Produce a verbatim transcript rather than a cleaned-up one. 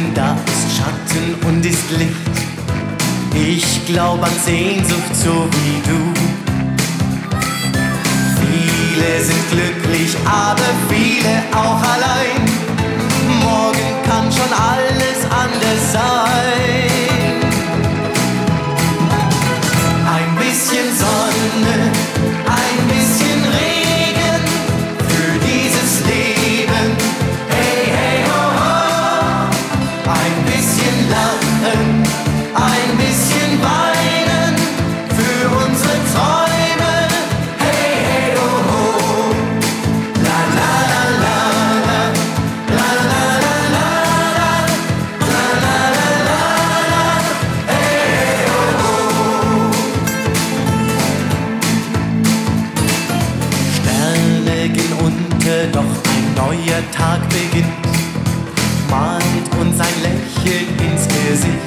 denn da ist Schatten und ist Licht. Ich glaub an Sehnsucht so wie du. Viele sind glücklich, aber viele auch allein. Morgen kann schon alles anders sein. Ein bisschen Sonne, ein bisschen Regen für dieses Leben. Hey, hey, ho, ho. Ein bisschen Lachen, ein bisschen Weinen für unsere Träume. Hey, hey, ho, ho. La, la, la, la, la, la, la, la, la, la, la, la, la, hey, hey, ho, ho. Sterne gehen unter, doch ein neuer Tag beginnt, malt uns ein Lächeln ins Gesicht.